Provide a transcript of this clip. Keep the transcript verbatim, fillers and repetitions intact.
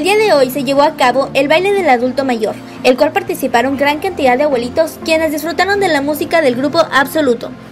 día de hoy se llevó a cabo el baile del adulto mayor, el cual participaron gran cantidad de abuelitos quienes disfrutaron de la música del grupo Absoluto.